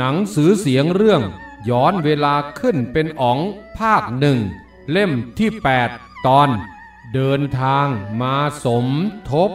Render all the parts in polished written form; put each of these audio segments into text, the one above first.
หนังสือเสียงเรื่องย้อนเวลาขึ้นเป็นอ๋องภาคหนึ่งเล่มที่8ตอนเดินทางมาสมทบ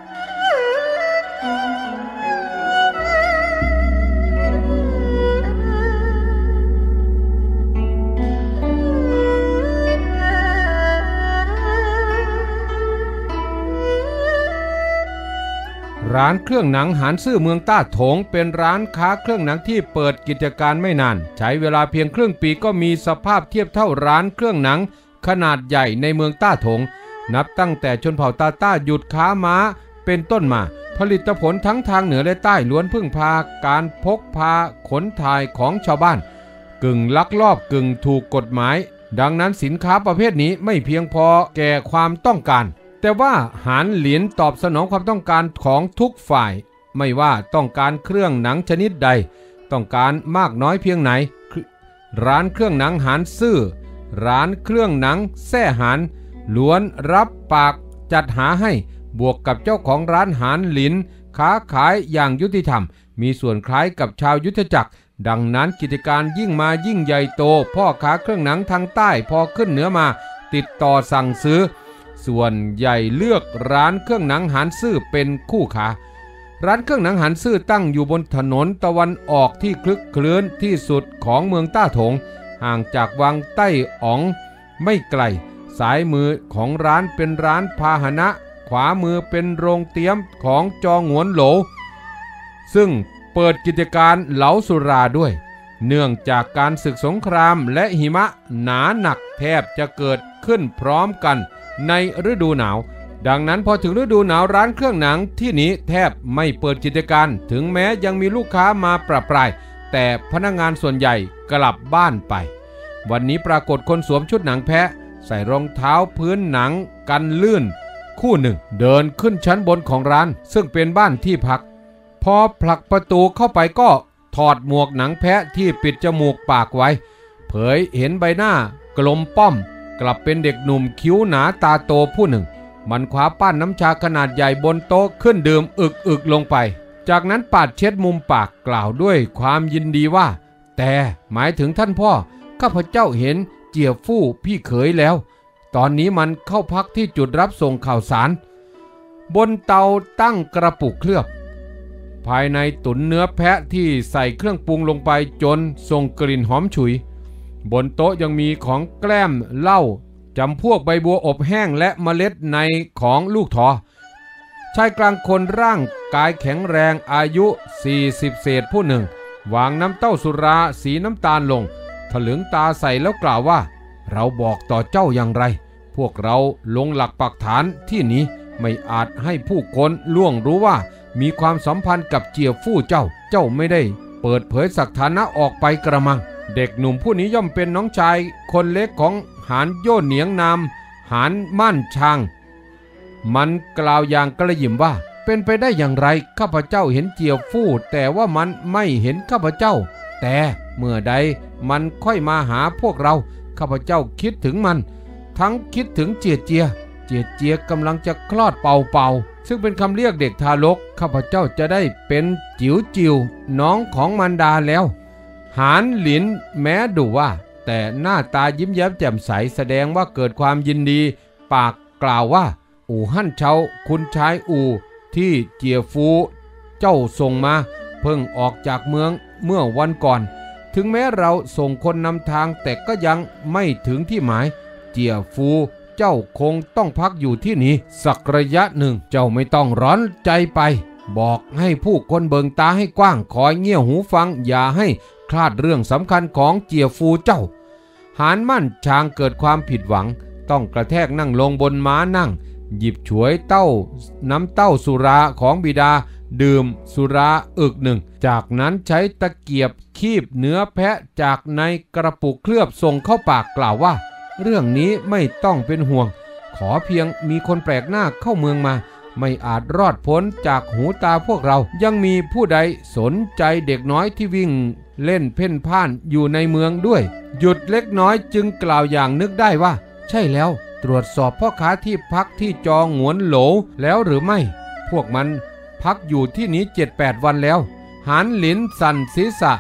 ร้านเครื่องหนังหานซื่อเมืองต้าโถงเป็นร้านค้าเครื่องหนังที่เปิดกิจการไม่นานใช้เวลาเพียงครึ่งปีก็มีสภาพเทียบเท่าร้านเครื่องหนังขนาดใหญ่ในเมืองต้าโถงนับตั้งแต่ชนเผ่าตาต้าหยุดค้าม้าเป็นต้นมาผลิตผลทั้งทางเหนือและใต้ล้วนพึ่งพาการพกพาขนถ่ายของชาวบ้านกึ่งลักลอบกึ่งถูกกฎหมายดังนั้นสินค้าประเภทนี้ไม่เพียงพอแก่ความต้องการแต่ว่าหานเหรียญตอบสนองความต้องการของทุกฝ่ายไม่ว่าต้องการเครื่องหนังชนิดใดต้องการมากน้อยเพียงไหนร้านเครื่องหนังหานซื่อร้านเครื่องหนังแซ่หานล้วนรับปากจัดหาให้บวกกับเจ้าของร้านหานหลินค้าขายอย่างยุติธรรมมีส่วนคล้ายกับชาวยุทธจักรดังนั้นกิจการยิ่งมายิ่งใหญ่โตพ่อค้าเครื่องหนังทางใต้พอขึ้นเหนือมาติดต่อสั่งซื้อส่วนใหญ่เลือกร้านเครื่องหนังหานซื่อเป็นคู่ค้าร้านเครื่องหนังหานซื่อตั้งอยู่บนถนนตะวันออกที่คลึกคลื้นที่สุดของเมืองต้าโถงห่างจากวังใต้อ๋องไม่ไกลสายมือของร้านเป็นร้านพาหนะขวามือเป็นโรงเตี๋ยมของจองหวนโหลซึ่งเปิดกิจการเหลาสุราด้วยเนื่องจากการศึกสงครามและหิมะหนาหนักแทบจะเกิดขึ้นพร้อมกันในฤดูหนาวดังนั้นพอถึงฤดูหนาวร้านเครื่องหนังที่นี้แทบไม่เปิดกิจการถึงแม้ยังมีลูกค้ามาประปรายแต่พนักงานส่วนใหญ่กลับบ้านไปวันนี้ปรากฏคนสวมชุดหนังแพะใส่รองเท้าพื้นหนังกันลื่นคู่หนึ่งเดินขึ้นชั้นบนของร้านซึ่งเป็นบ้านที่พักพอผลักประตูเข้าไปก็ถอดหมวกหนังแพะที่ปิดจมูกปากไว้เผยเห็นใบหน้ากลมป้อมกลับเป็นเด็กหนุ่มคิ้วหนาตาโตผู้หนึ่งมันคว้าป้านน้ำชาขนาดใหญ่บนโต๊ะขึ้นดื่มอึกลงไปจากนั้นปาดเช็ดมุมปากกล่าวด้วยความยินดีว่าแต่หมายถึงท่านพ่อข้าพเจ้าเห็นเจียฟู่พี่เขยแล้วตอนนี้มันเข้าพักที่จุดรับส่งข่าวสารบนเตาตั้งกระปุกเคลือบภายในตุ๋นเนื้อแพะที่ใส่เครื่องปรุงลงไปจนส่งกลิ่นหอมฉุยบนโต๊ะยังมีของแกล้มเหล้าจำพวกใบบัวอบแห้งและเมล็ดในของลูกทอชายกลางคนร่างกายแข็งแรงอายุ40เศษผู้หนึ่งวางน้ำเต้าสุราสีน้ำตาลลงถลึงตาใส่แล้วกล่าวว่าเราบอกต่อเจ้าอย่างไรพวกเราลงหลักปักฐานที่นี้ไม่อาจให้ผู้คนล่วงรู้ว่ามีความสัมพันธ์กับเจียฟู่เจ้าไม่ได้เปิดเผยสถานะออกไปกระมังเด็กหนุ่มผู้นี้ย่อมเป็นน้องชายคนเล็กของหานโย่เหนียงนามหานม่านชางมันกล่าวอย่างกระหยิ่มว่าเป็นไปได้อย่างไรข้าพเจ้าเห็นเจียฟู่แต่ว่ามันไม่เห็นข้าพเจ้าแต่เมื่อใดมันค่อยมาหาพวกเราข้าพเจ้าคิดถึงมันทั้งคิดถึงเจียกำลังจะคลอดเป่าซึ่งเป็นคำเรียกเด็กทารกข้าพเจ้าจะได้เป็นจิ๋วน้องของมารดาแล้วหานหลินแม้ดุว่าแต่หน้าตายิ้มแย้มแจ่มใสแสดงว่าเกิดความยินดีปากกล่าวว่าอู่ฮั่นเฉาคุณชายอู่ที่เจียฟูเจ้าส่งมาเพิ่งออกจากเมืองเมื่อวันก่อนถึงแม้เราส่งคนนำทางแต่ก็ยังไม่ถึงที่หมายเจียฟูเจ้าคงต้องพักอยู่ที่นี้สักระยะหนึ่งเจ้าไม่ต้องร้อนใจไปบอกให้ผู้คนเบิงตาให้กว้างคอยเงี่ยหูฟังอย่าให้คลาดเรื่องสำคัญของเจียฟูเจ้าหานมั่นชางเกิดความผิดหวังต้องกระแทกนั่งลงบนม้านั่งหยิบฉวยน้ำเต้าสุราของบิดาดื่มสุราอึกหนึ่งจากนั้นใช้ตะเกียบคีบเนื้อแพะจากในกระปุกเคลือบส่งเข้าปากกล่าวว่าเรื่องนี้ไม่ต้องเป็นห่วงขอเพียงมีคนแปลกหน้าเข้าเมืองมาไม่อาจรอดพ้นจากหูตาพวกเรายังมีผู้ใดสนใจเด็กน้อยที่วิ่งเล่นเพ่นพ่านอยู่ในเมืองด้วยหยุดเล็กน้อยจึงกล่าวอย่างนึกได้ว่าใช่แล้วตรวจสอบพ่อค้าที่พักที่จองหวนโหลแล้วหรือไม่พวกมันพักอยู่ที่นี้ 7-8 วันแล้วหานหลินสั่นศีรษะ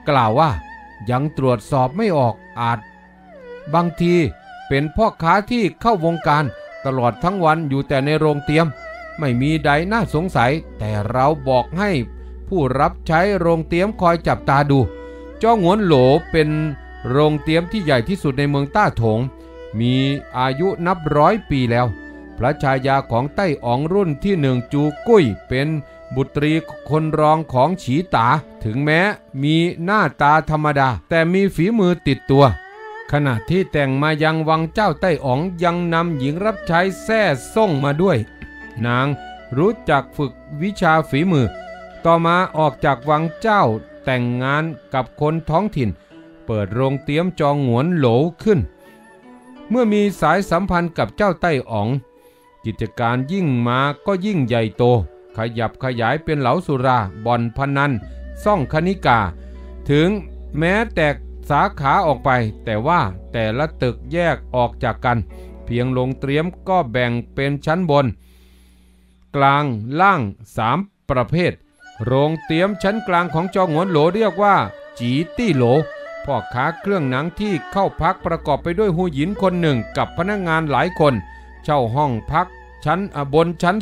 กล่าวว่ายังตรวจสอบไม่ออกบางทีเป็นพ่อค้าที่เข้าวงการตลอดทั้งวันอยู่แต่ในโรงเตรียมไม่มีใดน่าสงสัยแต่เราบอกให้ผู้รับใช้โรงเตรียมคอยจับตาดูจ้องหวนโหลเป็นโรงเตรียมที่ใหญ่ที่สุดในเมืองต้าถงมีอายุนับ100 ปีแล้วพระชายาของไต้อ๋องรุ่นที่1จูกุ้ยเป็นบุตรีคนรองของฉีตาถึงแม้มีหน้าตาธรรมดาแต่มีฝีมือติดตัวขณะที่แต่งมายังวังเจ้าไต้อ๋องยังนำหญิงรับใช้แท้ซ่งมาด้วยนางรู้จักฝึกวิชาฝีมือต่อมาออกจากวังเจ้าแต่งงานกับคนท้องถิ่นเปิดโรงเตรียมจองหวนโหลขึ้นเมื่อมีสายสัมพันธ์กับเจ้าไต้อ๋องกิจการยิ่งมาก็ยิ่งใหญ่โตขยับขยายเป็นเหลาสุราบ่อนพนันซ่องคณิกาถึงแม้แตกสาขาออกไปแต่ว่าแต่ละตึกแยกออกจากกันเพียงโรงเตรียมก็แบ่งเป็นชั้นบนกลางล่าง3 ประเภทโรงเตรียมชั้นกลางของจองหวนโหลเรียกว่าจีตี้โหลพ่อค้าเครื่องหนังที่เข้าพักประกอบไปด้วยหูหยินคนหนึ่งกับพนักงานหลายคนเช่าห้องพักชั้นบนชั้น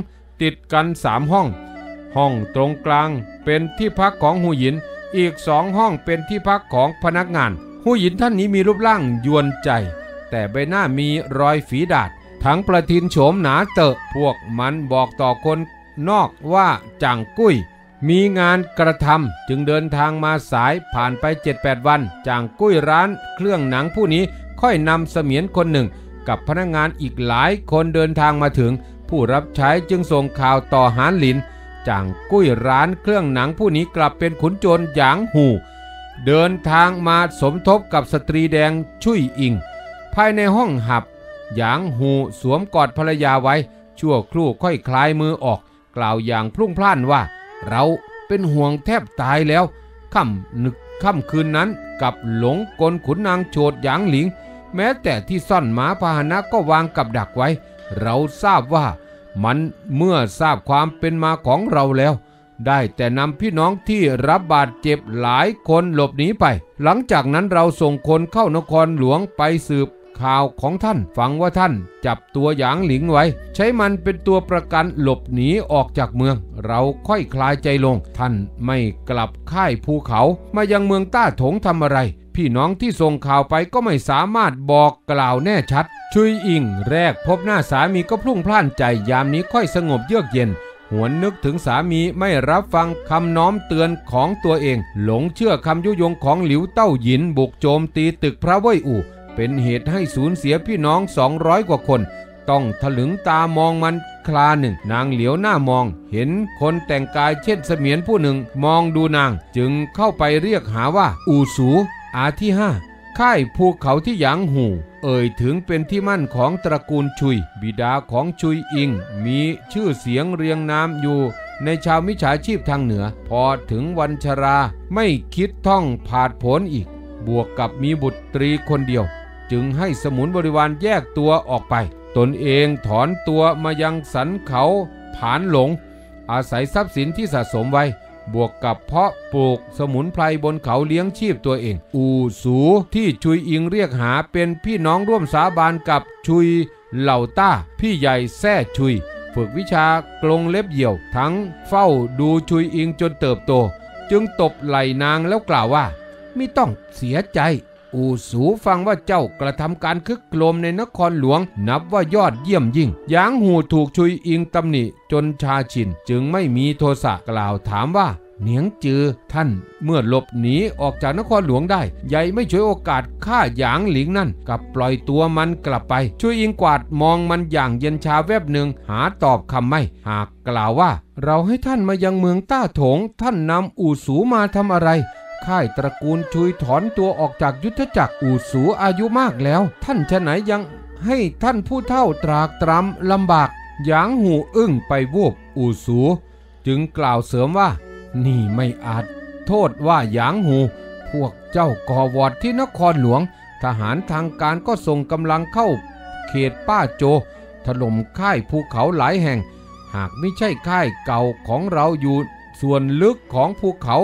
2ติดกัน3 ห้องห้องตรงกลางเป็นที่พักของหูหยินอีก2 ห้องเป็นที่พักของพนักงานหูหยินท่านนี้มีรูปร่างยวนใจแต่ใบหน้ามีรอยฝีดาษทั้งประทินโฉมหนาเตอะพวกมันบอกต่อคนนอกว่าจ่างกุ้ยมีงานกระทำจึงเดินทางมาสายผ่านไป 7-8 วันจ่างกุ้ยร้านเครื่องหนังผู้นี้ค่อยนำเสมียนคนหนึ่งกับพนักงานอีกหลายคนเดินทางมาถึงผู้รับใช้จึงส่งข่าวต่อหานหลินจ่างกุ้ยร้านเครื่องหนังผู้นี้กลับเป็นขุนโจรหยางหูเดินทางมาสมทบกับสตรีแดงชุยอิงภายในห้องหับหยางหูสวมกอดภรรยาไว้ชั่วครู่ค่อยคลายมือออกกล่าวอย่างพลุ่งพล่านว่าเราเป็นห่วงแทบตายแล้วค่ำคืนนั้นกับหลงกลขุนนางโฉดหยางหลิงแม้แต่ที่ซ่อนหมาพาหนะก็วางกับดักไว้เราทราบว่ามันเมื่อทราบความเป็นมาของเราแล้วได้แต่นำพี่น้องที่รับบาดเจ็บหลายคนหลบหนีไปหลังจากนั้นเราส่งคนเข้านครหลวงไปสืบข่าวของท่านฟังว่าท่านจับตัวหยางหลิงไว้ใช้มันเป็นตัวประกันหลบหนีออกจากเมืองเราค่อยคลายใจลงท่านไม่กลับค่ายภูเขามายังเมืองต้าถงทำอะไรพี่น้องที่ส่งข่าวไปก็ไม่สามารถบอกกล่าวแน่ชัดชุยอิงแรกพบหน้าสามีก็พลุ่งพล่านใจยามนี้ค่อยสงบเยือกเย็นหวนนึกถึงสามีไม่รับฟังคำน้อมเตือนของตัวเองหลงเชื่อคำยุยงของหลิวเต้าหยินบุกโจมตีตึกพระเว่ยอู่เป็นเหตุให้สูญเสียพี่น้อง200 กว่าคนต้องถลึงตามองมันคลาหนึ่งนางเหลียวหน้ามองเห็นคนแต่งกายเช่นเสมียนผู้หนึ่งมองดูนางจึงเข้าไปเรียกหาว่าอู่สูอาที่5ค่ายภูเขาที่หยางหูเอ่ยถึงเป็นที่มั่นของตระกูลชุยบิดาของชุยอิงมีชื่อเสียงเรียงนามอยู่ในชาวมิจฉาชีพทางเหนือพอถึงวันชราไม่คิดท่องผาดโผนอีกบวกกับมีบุตรีคนเดียวจึงให้สมุนบริวารแยกตัวออกไปตนเองถอนตัวมายังสันเขาผานหลงอาศัยทรัพย์สินที่สะสมไว้บวกกับเพาะปลูกสมุนไพรบนเขาเลี้ยงชีพตัวเองอู่สูที่ชุยอิงเรียกหาเป็นพี่น้องร่วมสาบานกับชุยเหล่าต้าพี่ใหญ่แซ่ชุยฝึกวิชากลงเล็บเหี่ยวทั้งเฝ้าดูชุยอิงจนเติบโตจึงตบไหล่นางแล้วกล่าวว่าไม่ต้องเสียใจอู่สูฟังว่าเจ้ากระทำการคึกโครมในนครหลวงนับว่ายอดเยี่ยมยิ่งหยางหูถูกชุยอิงตำหนิจนชาชินจึงไม่มีโทสะกล่าวถามว่าเหนียงจือท่านเมื่อหลบหนีออกจากนครหลวงได้ใหญ่ไม่ช่วยโอกาสฆ่าหยางหลิงนั่นกับปล่อยตัวมันกลับไปชุยอิงกวาดมองมันอย่างเย็นชาแวบหนึ่งหาตอบคำไม่หากกล่าวว่าเราให้ท่านมายังเมืองต้าถงท่านนำอู่สูมาทำอะไรค่ายตระกูลชุยถอนตัวออกจากยุทธจักรอู่สูอายุมากแล้วท่านฉะไหนยังให้ท่านผู้เฒ่าตรากตรำลำบากหยางหูอึ้งไปวูบอู่สูจึงกล่าวเสริมว่านี่ไม่อาจโทษว่าหยางหูพวกเจ้าก่อวอดที่นครหลวงทหารทางการก็ส่งกำลังเข้าเขตป้าโจถล่มค่ายภูเขาหลายแห่งหากไม่ใช่ค่ายเก่าของเราอยู่ส่วนลึกของภูเขา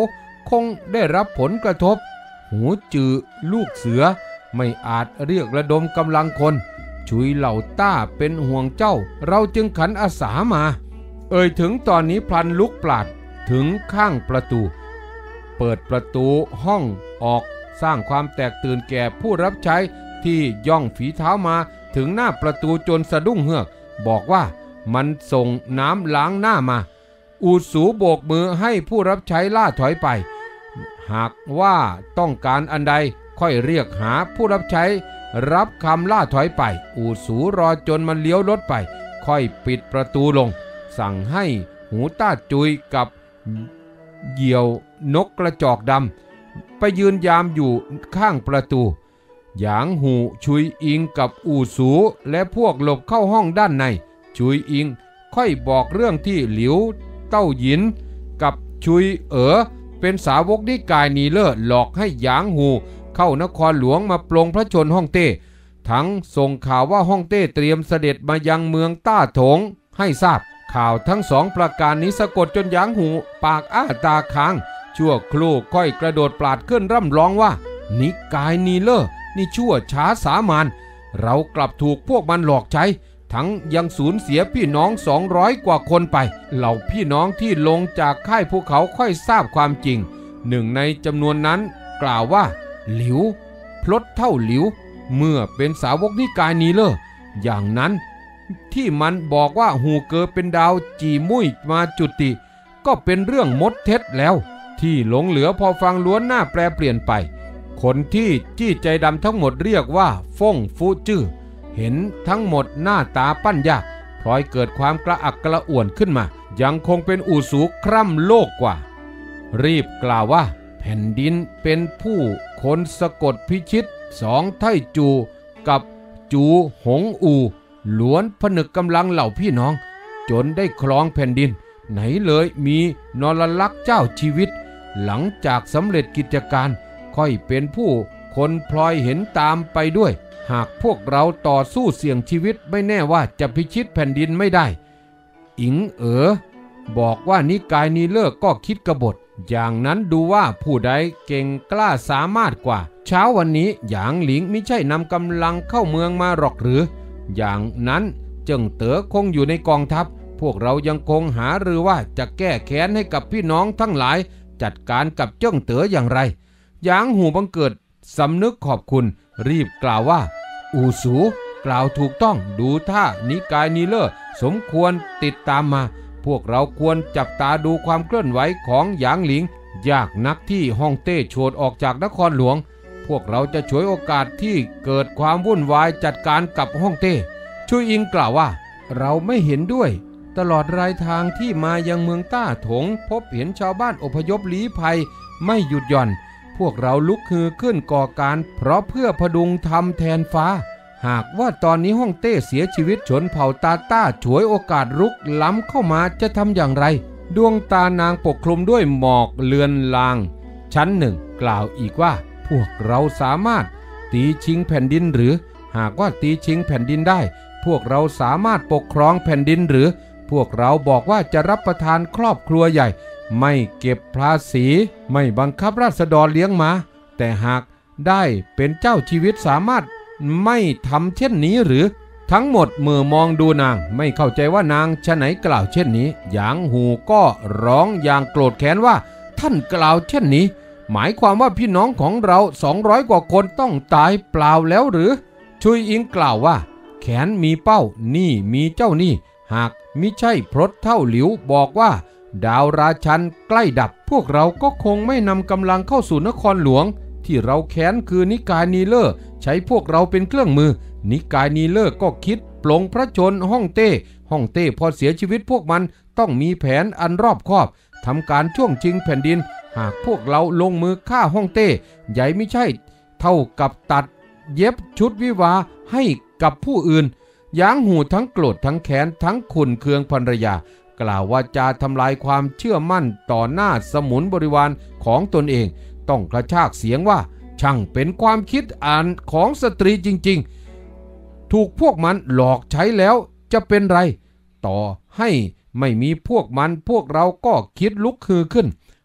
คงได้รับผลกระทบหูจือลูกเสือไม่อาจเรียกระดมกำลังคนชุยเหล่าต้าเป็นห่วงเจ้าเราจึงขันอาสามาถึงตอนนี้พลันลุกปราดถึงข้างประตูเปิดประตูห้องออกสร้างความแตกตื่นแก่ผู้รับใช้ที่ย่องฝีเท้ามาถึงหน้าประตูจนสะดุ้งเฮือกบอกว่ามันส่งน้ำล้างหน้ามาอูสูโบกมือให้ผู้รับใช้ล่าถอยไปหากว่าต้องการอันใดค่อยเรียกหาผู้รับใช้รับคำล่าถอยไปอูสูรอจนมันเลี้ยวรถไปค่อยปิดประตูลงสั่งให้หูต้าจุยกับเหยี่ยวนกกระจอกดำไปยืนยามอยู่ข้างประตูหยางหูชุยอิงกับอูสูและพวกหลบเข้าห้องด้านในชุยอิงค่อยบอกเรื่องที่หลิวเต้าหยินกับชุยเป็นสาวกนิกายนีเล่อหลอกให้หยางหูเข้านครหลวงมาปลงพระชนฮ่องเต้ทั้งส่งข่าวว่าฮ่องเต้เตรียมเสด็จมายังเมืองต้าถงให้ทราบข่าวทั้งสองประการนี้สะกดจนหยางหูปากอ้าตาค้างชั่วครู่ค่อยกระโดดปลาดขึ้นร่ำร้องว่านิกายนีเล่อนี่ชั่วช้าสามานเรากลับถูกพวกมันหลอกใช้ทั้งยังสูญเสียพี่น้อง200 กว่าคนไปเหล่าพี่น้องที่ลงจากค่ายภูเขาค่อยทราบความจริงหนึ่งในจำนวนนั้นกล่าวว่าหลิวพลดเท่าหลิวเมื่อเป็นสาวกนิกายนีเล่ออย่างนั้นที่มันบอกว่าหูเกอเป็นดาวจีมุ้ยมาจุติก็เป็นเรื่องมดเท็จแล้วที่หลงเหลือพอฟังล้วนหน้าแปรเปลี่ยนไปคนที่จี้ใจดำทั้งหมดเรียกว่าฟ่งฟูจื้อเห็นทั้งหมดหน้าตาปั้นยากพลอยเกิดความกระอักกระอ่วนขึ้นมายังคงเป็นอู่สูคร่ำโลกกว่ารีบกล่าวว่าแผ่นดินเป็นผู้คนสะกดพิชิต2 ไทจูกับจูหงอูล้วนผนึกกำลังเหล่าพี่น้องจนได้ครองแผ่นดินไหนเลยมีนรลักษ์เจ้าชีวิตหลังจากสำเร็จกิจการค่อยเป็นผู้คนพลอยเห็นตามไปด้วยหากพวกเราต่อสู้เสี่ยงชีวิตไม่แน่ว่าจะพิชิตแผ่นดินไม่ได้อิงบอกว่านิกายนีเล่อก็คิดกบฏอย่างนั้นดูว่าผู้ใดเก่งกล้าสามารถกว่าเช้าวันนี้หยางหลิงไม่ใช่นำกำลังเข้าเมืองมาหรอกหรืออย่างนั้นเจิ้งเต๋อคงอยู่ในกองทัพพวกเรายังคงหารือว่าจะแก้แค้นให้กับพี่น้องทั้งหลายจัดการกับเจิ้งเต๋ออย่างไรหยางหูบังเกิดสำนึกขอบคุณรีบกล่าวว่าอู่สูกล่าวถูกต้องดูท่านิกายนีเล่อสมควรติดตามมาพวกเราควรจับตาดูความเคลื่อนไหวของหยางหลิงยากนักที่ฮ่องเต้โฉดออกจากนครหลวงพวกเราจะฉวยโอกาสที่เกิดความวุ่นวายจัดการกับฮ่องเต้ชุยอิงกล่าวว่าเราไม่เห็นด้วยตลอดรายทางที่มายังเมืองต้าถงพบเห็นชาวบ้านอพยพลี้ภัยไม่หยุดหย่อนพวกเราลุกฮือขึ้นก่อการเพราะเพื่อพดุงธรรมแทนฟ้าหากว่าตอนนี้ฮ่องเต้เสียชีวิตชนเผ่าตาต้าฉวยโอกาสรุกล้ำเข้ามาจะทำอย่างไรดวงตานางปกคลุมด้วยหมอกเลือนลางชั้นหนึ่งกล่าวอีกว่าพวกเราสามารถตีชิงแผ่นดินหรือหากว่าตีชิงแผ่นดินได้พวกเราสามารถปกครองแผ่นดินหรือพวกเราบอกว่าจะรับประทานครอบครัวใหญ่ไม่เก็บภาษีไม่บังคับราษฎรเลี้ยงม้าแต่หากได้เป็นเจ้าชีวิตสามารถไม่ทำเช่นนี้หรือทั้งหมดเมื่อมองดูนางไม่เข้าใจว่านางฉะไหนกล่าวเช่นนี้หยางหูก็ร้องอย่างโกรธแค้นว่าท่านกล่าวเช่นนี้หมายความว่าพี่น้องของเรา200 กว่าคนต้องตายเปล่าแล้วหรือชุยอิงกล่าวว่าแขนมีเป้านี่มีเจ้านี่หากมิใช่พลดเท่าหลิวบอกว่าดาวราชันใกล้ดับพวกเราก็คงไม่นำกำลังเข้าสู่นครหลวงที่เราแค้นคือนิกายนีเล่อใช้พวกเราเป็นเครื่องมือนิกายนีเล่อก็คิดปลงพระชนฮ่องเต้พอเสียชีวิตพวกมันต้องมีแผนอันรอบคอบทำการช่วงชิงแผ่นดินหากพวกเราลงมือฆ่าฮ่องเต้ใหญ่ไม่ใช่เท่ากับตัดเย็บชุดวิวาให้กับผู้อื่นหยางหูทั้งโกรธทั้งแค้นทั้งขุ่นเคืองภรรยากล่าวว่าจะทำลายความเชื่อมั่นต่อหน้าสมุนบริวารของตนเองต้องกระชากเสียงว่าช่างเป็นความคิดอ่านของสตรีจริงๆถูกพวกมันหลอกใช้แล้วจะเป็นไรต่อให้ไม่มีพวกมันพวกเราก็คิดลุกฮือขึ้น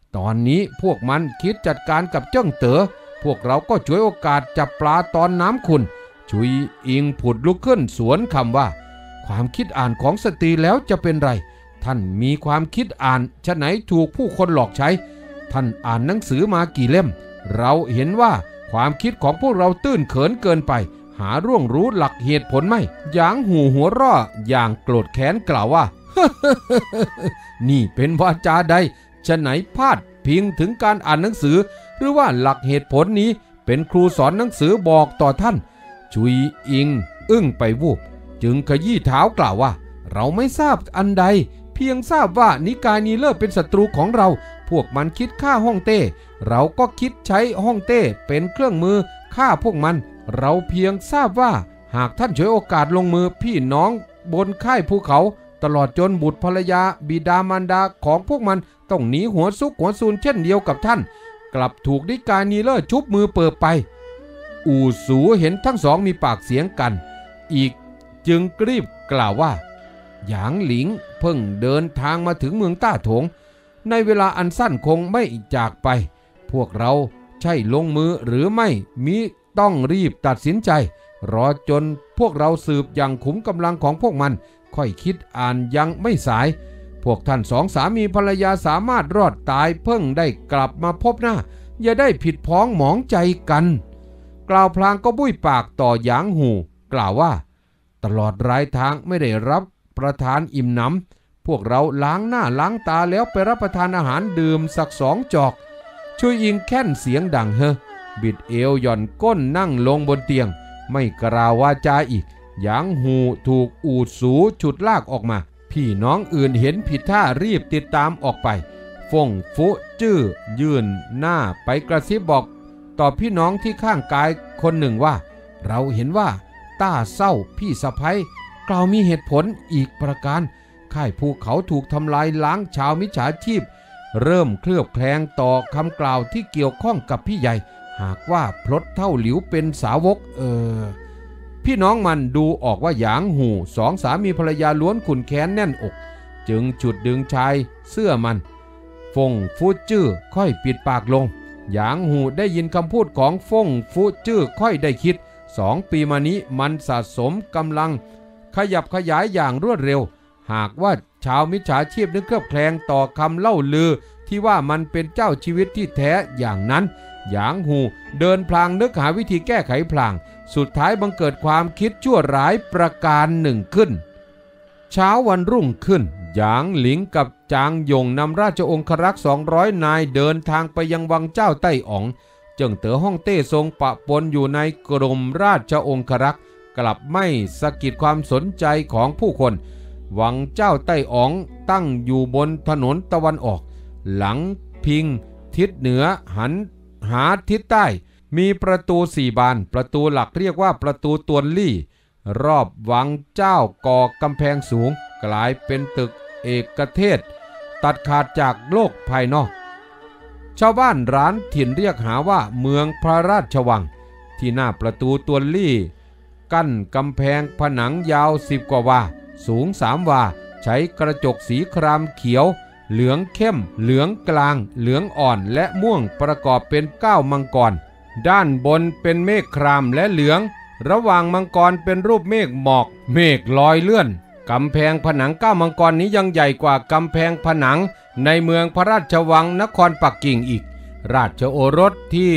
ตอนนี้พวกมันคิดจัดการกับเจิ้งเต๋อพวกเราก็ฉวยโอกาสจับปลาตอนน้ำขุ่นชุยอิงผุดลุกขึ้นสวนคำว่าความคิดอ่านของสตรีแล้วจะเป็นไรท่านมีความคิดอ่านฉะไหนถูกผู้คนหลอกใช้ท่านอ่านหนังสือมากี่เล่มเราเห็นว่าความคิดของพวกเราตื้นเขินเกินไปหาร่วงรู้หลักเหตุผลไม่หยางหูหัวร่ออย่างโกรธแค้นกล่าวว่า นี่เป็นวาจาใดฉะไหนพาดพิงถึงการอ่านหนังสือหรือว่าหลักเหตุผลนี้เป็นครูสอนหนังสือบอกต่อท่านชุยอิงอึ้งไปวูบจึงขยี้เท้ากล่าวว่าเราไม่ทราบอันใดเพียงทราบว่านิกายนีเลิศเป็นศัตรูของเราพวกมันคิดฆ่าฮ่องเต้เราก็คิดใช้ฮ่องเต้เป็นเครื่องมือฆ่าพวกมันเราเพียงทราบว่าหากท่านฉวยโอกาสลงมือพี่น้องบนค่ายภูเขาตลอดจนบุตรภรรยาบิดามารดาของพวกมันต้องหนีหัวซุกหัวซูนเช่นเดียวกับท่านกลับถูกนิกายนีเลิศชุบมือเปิดไปอู่สูเห็นทั้งสองมีปากเสียงกันอีกจึงรีบกล่าวว่าหยางหลิงเพิ่งเดินทางมาถึงเมืองต้าถงในเวลาอันสั้นคงไม่จากไปพวกเราใช่ลงมือหรือไม่มิต้องรีบตัดสินใจรอจนพวกเราสืบอย่างขุมกำลังของพวกมันค่อยคิดอ่านยังไม่สายพวกท่านสองสามีภรรยาสามารถรอดตายเพิ่งได้กลับมาพบหน้าอย่าได้ผิดพ้องหมองใจกันกล่าวพลางก็บุ้ยปากต่อหยางหูกล่าวว่าตลอดรายทางไม่ได้รับประทานอิ่มหนำพวกเราล้างหน้าล้างตาแล้วไปรับประทานอาหารดื่มสัก2 จอกช่วยอิงแค่นเสียงดังบิดเอวหย่อนก้นนั่งลงบนเตียงไม่กล่าววาจาอีกหยางหูถูกอูดสูฉุดลากออกมาพี่น้องอื่นเห็นผิดท่ารีบติดตามออกไปฟงฟุจื้อยื่นหน้าไปกระซิบบอกต่อพี่น้องที่ข้างกายคนหนึ่งว่าเราเห็นว่าต้าเศร้าพี่สะใภ้กล่าวมีเหตุผลอีกประการค่ายภูเขาถูกทำลายล้างชาวมิจฉาชีพเริ่มเคลือบแคลงต่อคำกล่าวที่เกี่ยวข้องกับพี่ใหญ่หากว่าพลดเท่าหลิวเป็นสาวกพี่น้องมันดูออกว่าหยางหูสองสามีภรรยาล้วนขุ่นแค้นแน่นอกจึงฉุดดึงชายเสื้อมันฟงฟูจื้อค่อยปิดปากลงหยางหูได้ยินคำพูดของฟงฟูจื้อค่อยได้คิด2 ปีมานี้มันสะสมกำลังขยับขยายอย่างรวดเร็วหากว่าชาวมิจฉาชีพนึกเคลือบแคลงต่อคำเล่าลือที่ว่ามันเป็นเจ้าชีวิตที่แท้อย่างนั้นหยางหูเดินพลางนึกหาวิธีแก้ไขพลางสุดท้ายบังเกิดความคิดชั่วร้ายประการหนึ่งขึ้นเช้าวันรุ่งขึ้นหยางหลิงกับจางยงนำราชองครักษ์200 นายเดินทางไปยังวังเจ้าไต้อ๋องเจิ้งเต๋อฮ่องเต้ทรงปะปนอยู่ในกรมราชองครักษ์กลับไม่สะกิดความสนใจของผู้คนวังเจ้าไต้อ๋องตั้งอยู่บนถนนตะวันออกหลังพิงทิศเหนือหันหาทิศใต้มีประตู4 บานประตูหลักเรียกว่าประตูตวนลี่รอบวังเจ้าก่อกำแพงสูงกลายเป็นตึกเอกเทศตัดขาดจากโลกภายนอกชาวบ้านร้านถิ่นเรียกหาว่าเมืองพระราชวังที่หน้าประตูตวนลี่กั้นกำแพงผนังยาว10 กว่าวาสูง3 วาใช้กระจกสีครามเขียวเหลืองเข้มเหลืองกลางเหลืองอ่อนและม่วงประกอบเป็น9 มังกรด้านบนเป็นเมฆครามและเหลืองระหว่างมังกรเป็นรูปเมฆหมอกเมฆลอยเลื่อนกำแพงผนัง9 มังกรนี้ยังใหญ่กว่ากำแพงผนังในเมืองพระราชวังนครปักกิ่งอีกราชโอรสที่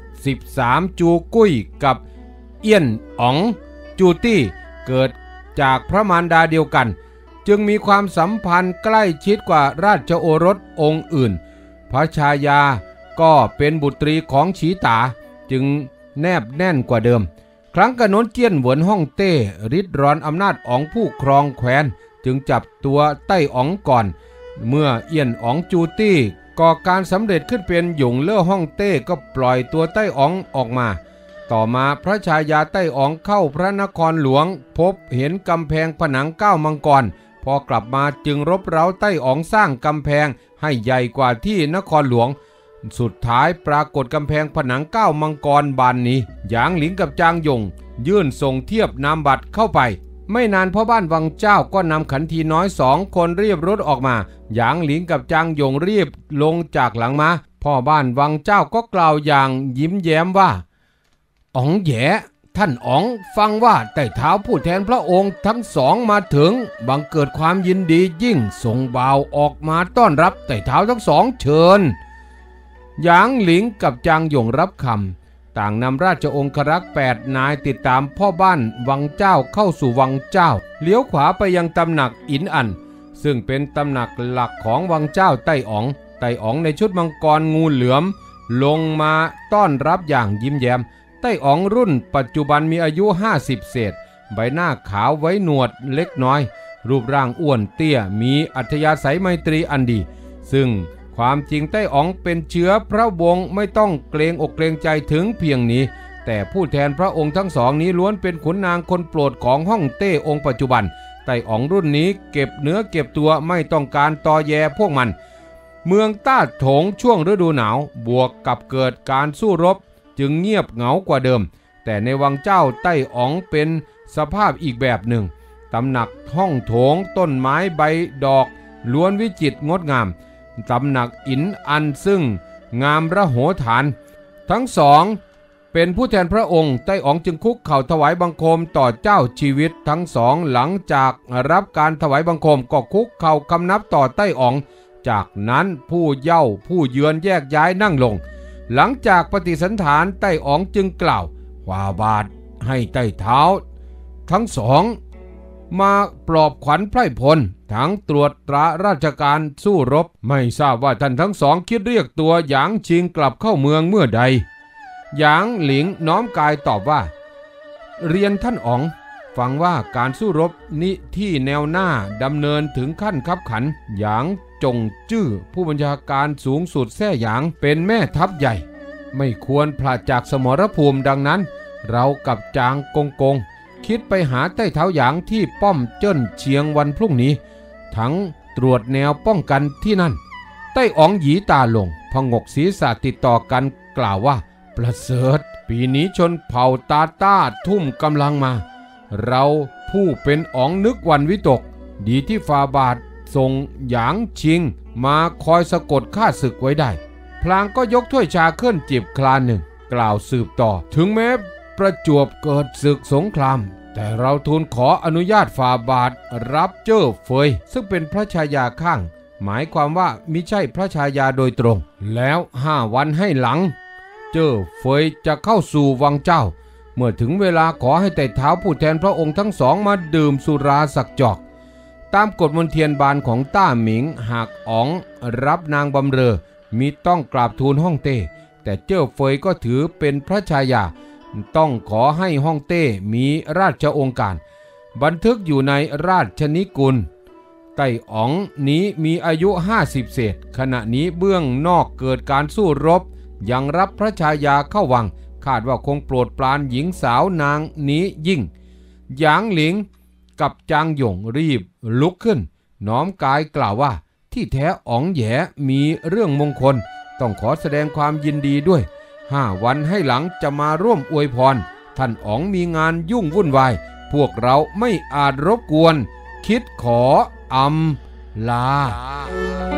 13จูกุ้ยกับเอี้ยนอ๋องจูตี้เกิดจากพระมารดาเดียวกันจึงมีความสัมพันธ์ใกล้ชิดกว่าราชโอรสองค์อื่นพระชายาก็เป็นบุตรีของฉีตาจึงแนบแน่นกว่าเดิมครั้งกระโน้นเจี้ยนเหวินฮ่องเต้ริดร้อนอำนาจอ๋องผู้ครองแคว้นจึงจับตัวไต้อ๋องก่อนเมื่อเอี้ยนอ๋องจูตี้ก่อการสำเร็จขึ้นเป็นหยงเล่อฮ่องเต้ก็ปล่อยตัวไต้อ๋องออกมาต่อมาพระชายาไต้อ๋องเข้าพระนครหลวงพบเห็นกำแพงผนัง9 มังกรพอกลับมาจึงรบเร้าไต้อ๋องสร้างกำแพงให้ใหญ่กว่าที่นครหลวงสุดท้ายปรากฏกำแพงผนัง9 มังกรบานนี้หยางหลิงกับจางยงยื่นส่งเทียบนามบัตรเข้าไปไม่นานพ่อบ้านวังเจ้าก็นำขันทีน้อย2 คนรีบรถออกมาหยางหลิงกับจางหยงรีบลงจากหลังม้าพ่อบ้านวังเจ้าก็กล่าวอย่างยิ้มแย้มว่าอ๋องแย่ท่านอ๋องฟังว่าไต่เท้าผู้แทนพระองค์ทั้ง2มาถึงบังเกิดความยินดียิ่งส่งบ่าวออกมาต้อนรับไต่เท้าทั้ง2เชิญหยางหลิงกับจางหยงรับคำต่างนำราชองครักษ์8 นายติดตามพ่อบ้านวังเจ้าเข้าสู่วังเจ้าเลี้ยวขวาไปยังตำหนักอินอันซึ่งเป็นตำหนักหลักของวังเจ้าไต้อ๋องในชุดมังกรงูเหลือมลงมาต้อนรับอย่างยิ้มแย้มไต้อ๋องรุ่นปัจจุบันมีอายุ50 เศษใบหน้าขาวไว้หนวดเล็กน้อยรูปร่างอ้วนเตี้ยมีอัธยาศัยไมตรีอันดีซึ่งความจริงไต้อ๋องเป็นเชื้อพระวงศ์ไม่ต้องเกรงอกเกรงใจถึงเพียงนี้แต่ผู้แทนพระองค์ทั้ง2นี้ล้วนเป็นขุนนางคนโปรดของฮ่องเต้องค์ปัจจุบันไต้อ๋องรุ่นนี้เก็บเนื้อเก็บตัวไม่ต้องการตอแยพวกมันเมืองต้าโถงช่วงฤดูหนาวบวกกับเกิดการสู้รบจึงเงียบเหงากว่าเดิมแต่ในวังเจ้าไต้อ๋องเป็นสภาพอีกแบบหนึ่งตำหนักห้องโถงต้นไม้ใบดอกล้วนวิจิตรงดงามตำหนักอินอันซึ่งงามระโหฐานทั้ง2เป็นผู้แทนพระองค์ไต้อ๋องจึงคุกเข่าถวายบังคมต่อเจ้าชีวิตทั้ง2หลังจากรับการถวายบังคมก็คุกเข่าคำนับต่อไต้อ๋องจากนั้นผู้เย้าผู้เยือนแยกย้ายนั่งลงหลังจากปฏิสันถานไต้อ๋องจึงกล่าวว่าบาทให้ไต้เท้าทั้ง2มาปลอบขวัญไพร่พลทั้งตรวจตราราชการสู้รบไม่ทราบว่าท่านทั้ง2คิดเรียกตัวหยางชิงกลับเข้าเมืองเมื่อใดหยางหลิงน้อมกายตอบว่าเรียนท่านอ๋องฟังว่าการสู้รบนี้ที่แนวหน้าดำเนินถึงขั้นคับขันหยางจงจื้อผู้บัญชาการสูงสุดแท้หยางเป็นแม่ทัพใหญ่ไม่ควรพลาดจากสมรภูมิดังนั้นเรากับจางกงคิดไปหาไต้เท้าหยางที่ป้อมเจิ้นเชียงวันพรุ่งนี้ทั้งตรวจแนวป้องกันที่นั่นไต้อ๋องหยีตาลงพงกศีรษะติดต่อกันกล่าวว่าประเสริฐปีนี้ชนเผ่าตาต้าทุ่มกำลังมาเราผู้เป็นอ๋องนึกวันวิตกดีที่ฟาบาทส่งหยางชิงมาคอยสะกดข้าศึกไว้ได้พลางก็ยกถ้วยชาขึ้นจิบคลาหนึ่งกล่าวสืบต่อถึงแม้ประจวบเกิดศึกสงครามแต่เราทูลขออนุญาตฝ่าบาทรับเจ้อเฟยซึ่งเป็นพระชายาข้างหมายความว่ามิใช่พระชายาโดยตรงแล้ว5 วันให้หลังเจ้อเฟยจะเข้าสู่วังเจ้าเมื่อถึงเวลาขอให้ไต่เท้าผู้แทนพระองค์ทั้ง2มาดื่มสุราสักจอกตามกฎมนเทียนบานของต้าหมิงหากอ๋องรับนางบำเรอมิต้องกราบทูลฮ่องเต้แต่เจ้อเฟยก็ถือเป็นพระชายาต้องขอให้ฮ่องเต้มีราชองค์การบันทึกอยู่ในราชนิกุลไต้อ๋องนี้มีอายุ50 เศษขณะนี้เบื้องนอกเกิดการสู้รบยังรับพระชายาเข้าวังคาดว่าคงโปรดปรานหญิงสาวนางนี้ยิ่งหยางหลิงกับจางหยงรีบลุกขึ้นน้อมกายกล่าวว่าที่แท้อ๋องแหยมีเรื่องมงคลต้องขอแสดงความยินดีด้วย5 วันให้หลังจะมาร่วมอวยพรท่านอ๋องมีงานยุ่งวุ่นวายพวกเราไม่อาจรบกวนคิดขออำลา